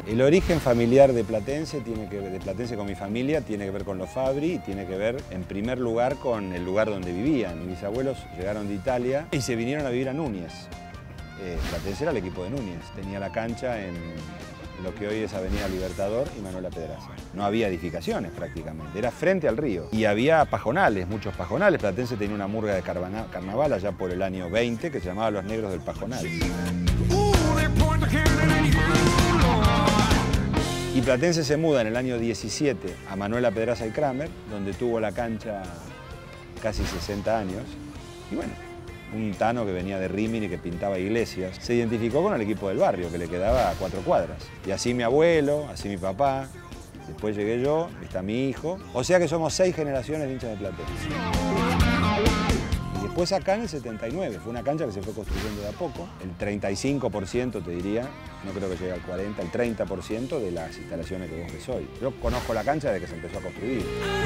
El origen familiar de Platense, de Platense con mi familia, tiene que ver con los Fabri y tiene que ver, en primer lugar, con el lugar donde vivían. Mis abuelos llegaron de Italia y se vinieron a vivir a Núñez. Platense era el equipo de Núñez. Tenía la cancha en lo que hoy es Avenida Libertador y Manuela Pedraza. No había edificaciones prácticamente, era frente al río. Y había pajonales, muchos pajonales. Platense tenía una murga de carnaval allá por el año 20 que se llamaba Los Negros del Pajonal. Y Platense se muda en el año 17 a Manuela Pedraza y Kramer, donde tuvo la cancha casi 60 años. Y bueno, un tano que venía de Rímini, que pintaba iglesias, se identificó con el equipo del barrio, que le quedaba a 4 cuadras. Y así mi abuelo, así mi papá, después llegué yo, está mi hijo. O sea que somos 6 generaciones de hinchas de Platense. Y después acá en el 79, fue una cancha que se fue construyendo de a poco. El 35%, te diría, no creo que llegue al 40%, el 30% de las instalaciones que vos ves hoy. Yo conozco la cancha desde que se empezó a construir.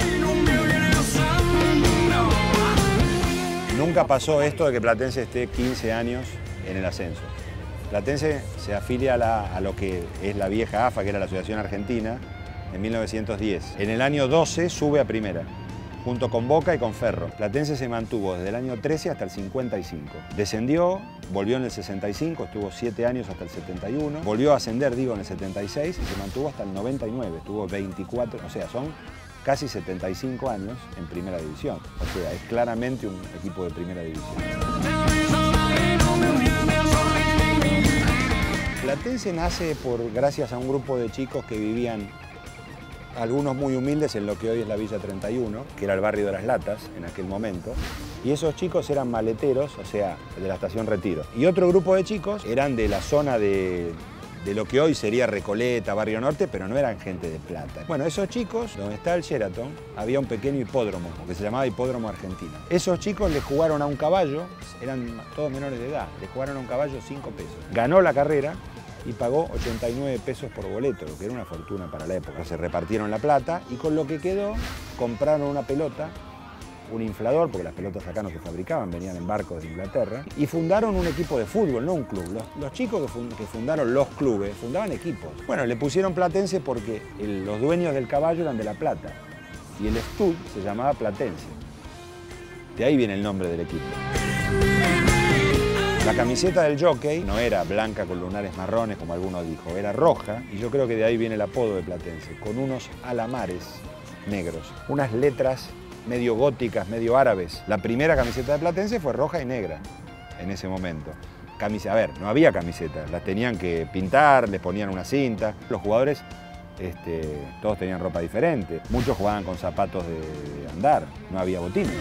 Nunca pasó esto de que Platense esté 15 años en el ascenso. Platense se afilia a lo que es la vieja AFA, que era la Asociación Argentina, en 1910. En el año 12 sube a primera, junto con Boca y con Ferro. Platense se mantuvo desde el año 13 hasta el 55. Descendió, volvió en el 65, estuvo 7 años hasta el 71. Volvió a ascender, en el 76 y se mantuvo hasta el 99. Estuvo 24, o sea, son casi 75 años en primera división. O sea, es claramente un equipo de primera división. Platense nace gracias a un grupo de chicos que vivían, algunos muy humildes, en lo que hoy es la Villa 31, que era el barrio de las Latas en aquel momento. Y esos chicos eran maleteros, o sea, de la estación Retiro. Y otro grupo de chicos eran de la zona de lo que hoy sería Recoleta, Barrio Norte, pero no eran gente de plata. Bueno, esos chicos, donde está el Sheraton, había un pequeño hipódromo, que se llamaba Hipódromo Argentina. Esos chicos le jugaron a un caballo, eran todos menores de edad, le jugaron a un caballo 5 pesos. Ganó la carrera y pagó 89 pesos por boleto, lo que era una fortuna para la época. Se repartieron la plata y con lo que quedó compraron una pelota, un inflador, porque las pelotas acá no se fabricaban, venían en barcos de Inglaterra, y fundaron un equipo de fútbol, no un club. Los chicos que fundaron los clubes fundaban equipos. Bueno, le pusieron Platense porque los dueños del caballo eran de La Plata y el stud se llamaba Platense. De ahí viene el nombre del equipo. La camiseta del jockey no era blanca con lunares marrones, como alguno dijo, era roja, y yo creo que de ahí viene el apodo de Platense, con unos alamares negros, unas letras medio góticas, medio árabes. La primera camiseta de Platense fue roja y negra en ese momento. A ver, no había camisetas, las tenían que pintar, les ponían una cinta. Los jugadores todos tenían ropa diferente, muchos jugaban con zapatos de andar, no había botines.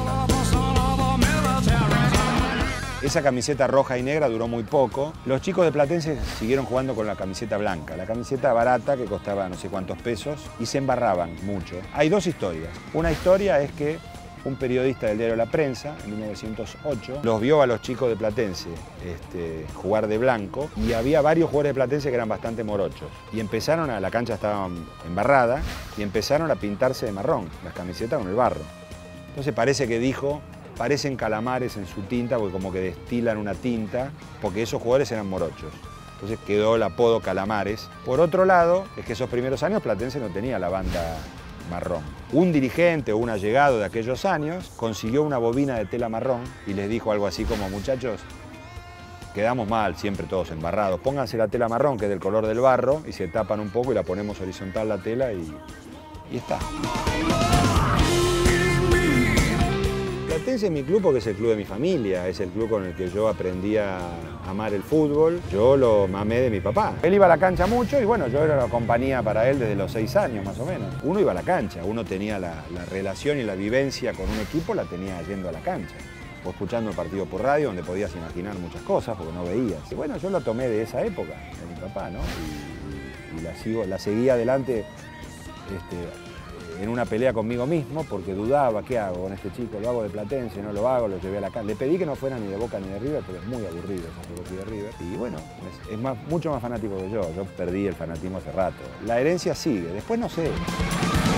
Esa camiseta roja y negra duró muy poco. Los chicos de Platense siguieron jugando con la camiseta blanca, la camiseta barata que costaba no sé cuántos pesos y se embarraban mucho. Hay 2 historias. Una historia es que un periodista del diario La Prensa, en 1908, los vio a los chicos de Platense jugar de blanco y había varios jugadores de Platense que eran bastante morochos. Y la cancha estaba embarrada y empezaron a pintarse de marrón las camisetas con el barro. Entonces parece que dijo: parecen calamares en su tinta, porque como que destilan una tinta, porque esos jugadores eran morochos. Entonces quedó el apodo Calamares. Por otro lado, es que esos primeros años Platense no tenía la banda marrón. Un dirigente o un allegado de aquellos años consiguió una bobina de tela marrón y les dijo algo así como: muchachos, quedamos mal, siempre todos embarrados, pónganse la tela marrón, que es del color del barro, y se tapan un poco y la ponemos horizontal la tela y está. Platense es mi club porque es el club de mi familia, es el club con el que yo aprendí a amar el fútbol. Yo lo mamé de mi papá. Él iba a la cancha mucho y bueno, yo era la compañía para él desde los 6 años más o menos. Uno iba a la cancha, uno tenía la relación y la vivencia con un equipo, la tenía yendo a la cancha. O escuchando el partido por radio, donde podías imaginar muchas cosas porque no veías. Y bueno, yo lo tomé de esa época, de mi papá, ¿no? Y la seguí adelante en una pelea conmigo mismo, porque dudaba, ¿qué hago con este chico? ¿Lo hago de Platense? ¿No lo hago? Lo llevé a la cancha. Le pedí que no fuera ni de Boca ni de River, porque es muy aburrido ese de River. Y bueno, es mucho más fanático que yo. Yo perdí el fanatismo hace rato. La herencia sigue, después no sé.